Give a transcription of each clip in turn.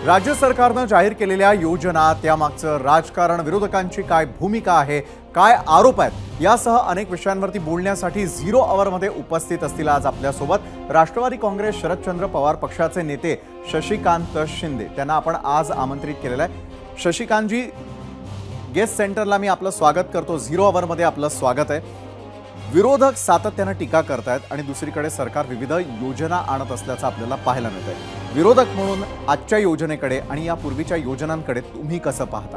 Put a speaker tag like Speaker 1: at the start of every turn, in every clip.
Speaker 1: राज्य सरकारनं जाहीर केलेल्या योजना, त्यामागचं राजकारण, विरोधकांची काय भूमिका आहे, काय आरोप आहेत, यासह अनेक विषयांवरती बोलण्यासाठी झिरो अवरमध्ये उपस्थित असतील आज आपल्यासोबत राष्ट्रवादी काँग्रेस शरदचंद्र पवार पक्षाचे नेते शशिकांत शिंदे। त्यांना आपण आज आमंत्रित केलेलं आहे। शशिकांतजी, गेस्ट सेंटरला मी आपलं स्वागत करतो। झिरो अवरमध्ये आपलं स्वागत आहे। विरोधक सातत्याने टीका करतात आणि दुसरीकडे सरकार विविध योजना आणत असल्याचं आपल्याला पाहायला मिळतंय। विरोधक म्हणून आजच्या योजनेकडे आणि या पूर्वीच्या योजनांकडे तुम्ही कसं पाहता?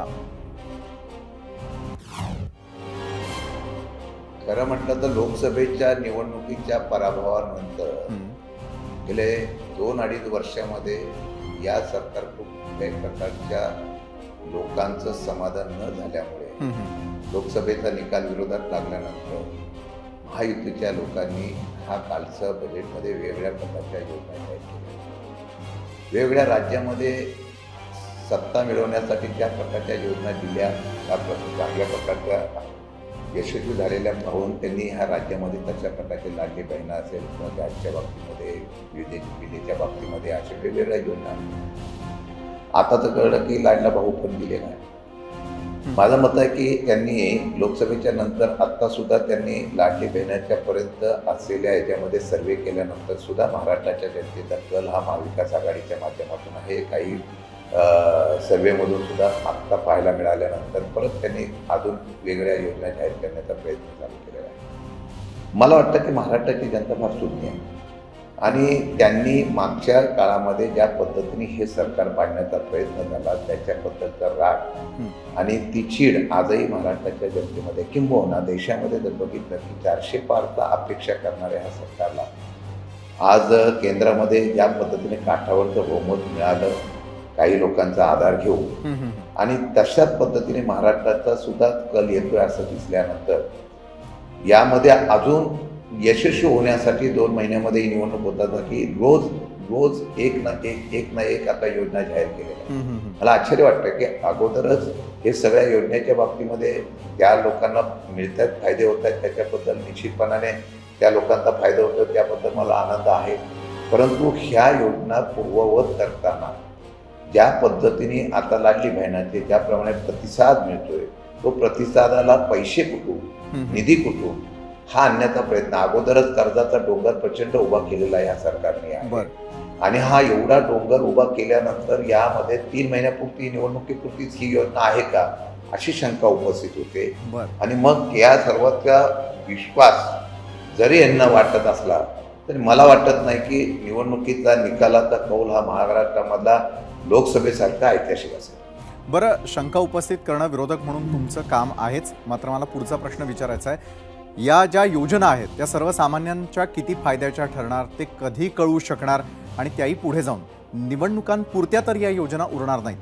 Speaker 2: खरं म्हटलं तर लोकसभेच्या निवडणुकीच्या पराभवानंतर गेले 2-2.5 वर्षामध्ये या सरकारकडून कुठल्याही प्रकारच्या लोकांचं समाधान न झाल्यामुळे लोकसभेचा निकाल विरोधात लागल्यानंतर महायुतीच्या लोकांनी हा कालच्या बजेटमध्ये वेगळ्या प्रकारच्या योजना जाहीर केल्या। वेगवेगळ्या राज्यामध्ये सत्ता मिळवण्यासाठी त्या प्रकारच्या योजना दिल्या, चांगल्या प्रकारच्या यशस्वी झालेल्या पाहून त्यांनी ह्या राज्यामध्ये तशा प्रकारचे लाडके बहिणा असेल किंवा गॅसच्या बाबतीमध्ये, विजेच्या बाबतीमध्ये अशा वेगवेगळ्या योजना। आता तर कळलं की लाडला भाऊ पण दिले नाही। माझं मत आहे की त्यांनी लोकसभेच्या नंतर आत्ता सुद्धा त्यांनी लाडली बहिणाच्या पर्यंत असलेल्या याच्यामध्ये सर्वे केल्यानंतर सुद्धा महाराष्ट्राच्या जनतेचा कल हा महाविकास आघाडीच्या माध्यमातून आहे। काही सर्वेमधून सुद्धा आत्ता पाहायला मिळाल्यानंतर परत त्यांनी अजून वेगळ्या योजना जाहीर करण्याचा प्रयत्न चालू केलेला आहे। मला वाटतं की महाराष्ट्राची जनता फार सुज्ञ आहे आणि त्यांनी मागच्या काळामध्ये ज्या पद्धतीने हे सरकार पाडण्याचा प्रयत्न झाला त्याच्याबद्दलचा राग आणि ती चीड आजही महाराष्ट्राच्या जनतेमध्ये किंबहुना देशामध्ये जर बघितलं की 400 पारचा अपेक्षा करणाऱ्या ह्या सरकारला आज केंद्रामध्ये ज्या पद्धतीने काठावरचं बहुमत मिळालं, काही लोकांचा आधार घेऊन आणि तशाच पद्धतीने महाराष्ट्राचा सुद्धा कल येतोय असं दिसल्यानंतर यामध्ये अजून यशस्वी होण्यासाठी 2 महिन्यामध्ये ही निवडणूक होतात की रोज एक ना एक आता योजना जाहीर केलेल्या। मला आश्चर्य वाटतं की अगोदरच हे सगळ्या योजनेच्या बाबतीमध्ये त्या लोकांना मिळतात, फायदे होत आहेत, त्याच्याबद्दल निश्चितपणाने त्या लोकांचा फायदा होतो, त्याबद्दल मला आनंद आहे। परंतु ह्या योजना पूर्ववत करताना ज्या पद्धतीने आता लाडली बहिणाचे ज्याप्रमाणे प्रतिसाद मिळतोय, तो प्रतिसादाला पैसे कुठून, निधी कुठून हा आणण्याचा प्रयत्न, अगोदरच कर्जाचा डोंगर प्रचंड उभा केलेला या सरकारने आहे आणि हा एवढा डोंगर उभा केल्यानंतर यामध्ये 3 महिन्यापूर्वी निवडणुकीपूर्वीच ही योजना आहे का अशी शंका उपस्थित होते आणि मग या सर्वांचा विश्वास जरी यांना वाटत असला तरी मला वाटत नाही की निवडणुकीचा निकालाचा कौल हा महाराष्ट्रामधला लोकसभेसारखा ऐतिहासिक असेल।
Speaker 1: बरं, शंका उपस्थित करणं विरोधक म्हणून तुमचं काम आहेच, मात्र मला पुढचा प्रश्न विचारायचा आहे, या ज्या योजना आहेत त्या सर्वसामान्यांच्या किती फायद्याच्या ठरणार, ते कधी कळू शकणार आणि त्याही पुढे जाऊन निवडणुकांपुरत्या तर या योजना उरणार नाहीत?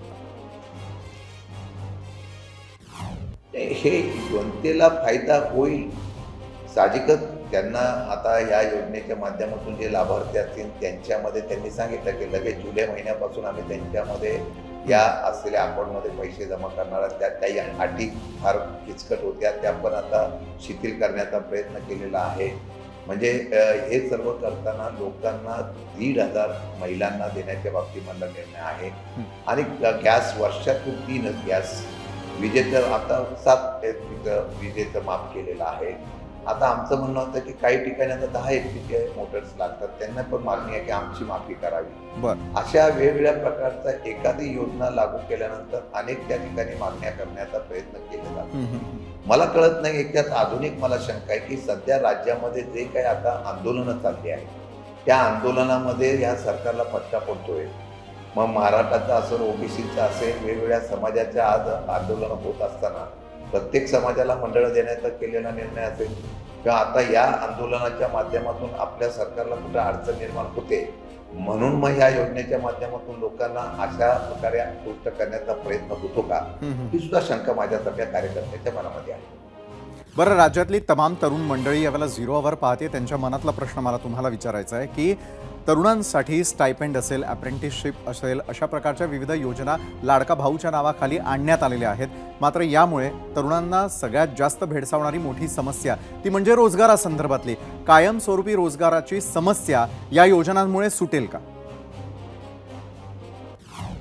Speaker 2: हे जनतेला फायदा होईल साहजिकच। त्यांना आता या योजनेच्या माध्यमातून जे लाभार्थी असतील त्यांच्यामध्ये त्यांनी सांगितलं की लगेच जुलै महिन्यापासून आम्ही त्यांच्यामध्ये या असलेल्या अकाउंटमध्ये पैसे जमा करणार। त्यात काही अटी फार किचकट होत्या, त्या पण आता शिथिल करण्याचा प्रयत्न केलेला आहे। म्हणजे हे सर्व करताना लोकांना 1,500 महिलांना देण्याच्या बाबतीमधला निर्णय आहे आणि गॅस वर्षातून 3च गॅस, विजेचं आता 7 विजेचं माफ केलेलं आहे। आता आमचं म्हणणं होतं की काही ठिकाणी आता 10 HP मोटर्स लागतात, त्यांना पण मागणी आहे की आमची माफी करावी। अशा वेगवेगळ्या प्रकारचा एखादी योजना लागू केल्यानंतर अनेक त्या ठिकाणी मागण्या करण्याचा प्रयत्न केला जातो। मला कळत नाही, त्यात अजून एक मला शंका आहे की सध्या राज्यामध्ये जे काही आता आंदोलनं चालली आहेत त्या आंदोलनामध्ये या सरकारला फटका पडतोय। मग महाराष्ट्राचा असेल, ओबीसीचा असेल, वेगवेगळ्या समाजाच्या आज आंदोलनं होत असताना प्रत्येक समाजाला मंडळ देण्याचा केलेला निर्णय असेल किंवा आता या आंदोलनाच्या माध्यमातून आपल्या सरकारला कुठे अडचण निर्माण होते म्हणून मग या योजनेच्या माध्यमातून लोकांना अशा प्रकारे आकृष्ट करण्याचा प्रयत्न होतो का, ही सुद्धा शंका माझ्यासारख्या कार्यकर्त्याच्या मनामध्ये आहे।
Speaker 1: बरं, राज्यातली तमाम तरुण मंडळी यावेळेला झिरो अवर पाहते, त्यांच्या मनातला प्रश्न मला तुम्हाला विचारायचा आहे की तरुणांसाठी स्टायपेंड असेल, अप्रेंटिसशिप असेल, अशा प्रकारच्या विविध योजना लाडका भाऊच्या नावाखाली आणण्यात आलेल्या आहेत, मात्र यामुळे तरुणांना सगळ्यात जास्त भेडसावणारी मोठी समस्या ती म्हणजे रोजगारासंदर्भातली कायमस्वरूपी रोजगाराची समस्या या योजनांमुळे सुटेल का?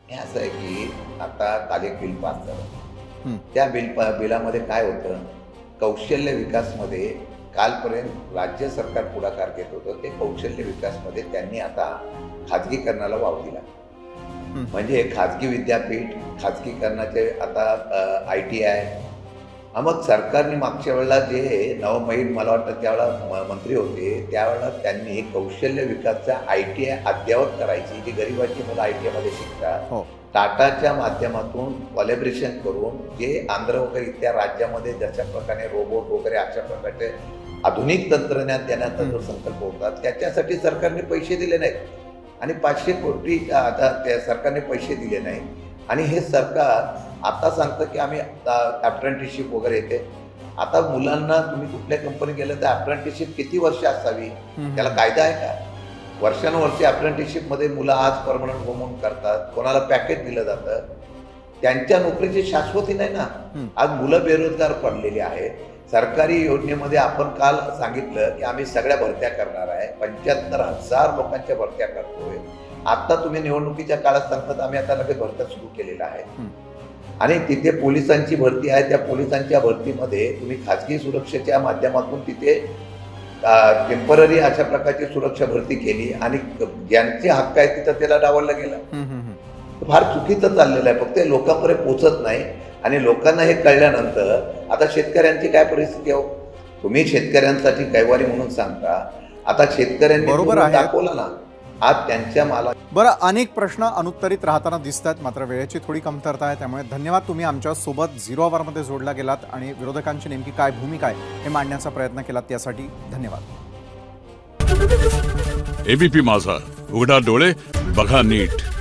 Speaker 2: हे असं आहे की आता काल एक बिल पास झालं.
Speaker 1: हं.
Speaker 2: त्या बिलामध्ये काय होतं, कौशल्य विकासमध्ये कालपर्यंत राज्य सरकार पुढाकार घेत होतं, ते कौशल्य विकासमध्ये त्यांनी आता खाजगीकरणाला वाव दिला. म्हणजे खाजगी विद्यापीठ, खाजगीकरणाचे आता ITI. मग सरकारने मागच्या वेळेला जे नवमहीर मला वाटतं त्यावेळेला मंत्री होते, त्यावेळेला त्यांनी कौशल्य विकासचा ITI अद्ययावत करायची, जी गरिबांची मुलं ITIमध्ये शिकतात.
Speaker 1: हो.
Speaker 2: टाटाच्या माध्यमातून कॉलॅबरेशन करून जे आंध्र वगैरे इत्या राज्यामध्ये जशा प्रकारे रोबोट वगैरे अशा प्रकारचे आधुनिक तंत्रज्ञान देण्याचा जो संकल्प होता, त्याच्यासाठी सरकारने पैसे दिले नाहीत आणि 500 कोटी आता त्या सरकारने पैसे दिले नाही. आणि हे सरकार आता सांगतं की आम्ही अप्रेंटिसशिप वगैरे येते. आता मुलांना तुम्ही कुठल्या कंपनी गेलं तर अप्रेंटिसशिप किती वर्ष असावी, त्याला कायदा आहे का? वर्षानुवर्षे अप्रेंटिसशिपमध्ये मुलं आज परमनंट होमून करतात, कोणाला पॅकेज दिलं जातं, त्यांच्या नोकरीची शाश्वती नाही ना. आज मुलं बेरोजगार पडलेली आहेत. सरकारी योजनेमध्ये आपण काल सांगितलं की आम्ही सगळ्या भरत्या करणार आहे, 75,000 लोकांच्या भरत्या करतोय. आता तुम्ही निवडणुकीच्या काळात सांगतात आम्ही आता लगेच भरत्या सुरू केलेल्या आहेत. आणि तिथे पोलिसांची भरती आहे, त्या पोलिसांच्या भरतीमध्ये तुम्ही खाजगी सुरक्षेच्या माध्यमातून तिथे टेम्पररी अशा प्रकारची सुरक्षा भरती केली आणि ज्यांचे हक्क आहेत तिथं त्याला डावललं गेलं. फार चुकीचं चाललेलं आहे, फक्त लोकांपर्यंत पोचत नाही. आणि लोकांना हे कळल्यानंतर आता शेतकऱ्यांची काय परिस्थिती आहे? तुम्ही शेतकऱ्यांसाठी कैवारी म्हणून सांगता, आता शेतकऱ्यांनी
Speaker 1: बरोबर आहे.
Speaker 2: दाखवलं ना आज त्यांच्या माला.
Speaker 1: बरं, अनेक प्रश्न अनुत्तरित राहताना दिसतात, मात्र वेळेची थोडी कमतरता आहे. त्यामुळे धन्यवाद, तुम्ही आमच्यासोबत 0 आवरमध्ये जोडला गेलात आणि विरोधकांची नेमकी काय भूमिका आहे हे मांडण्याचा प्रयत्न केलात, त्यासाठी धन्यवाद.
Speaker 3: ABP माझा, उघडा डोळे बघा नीट.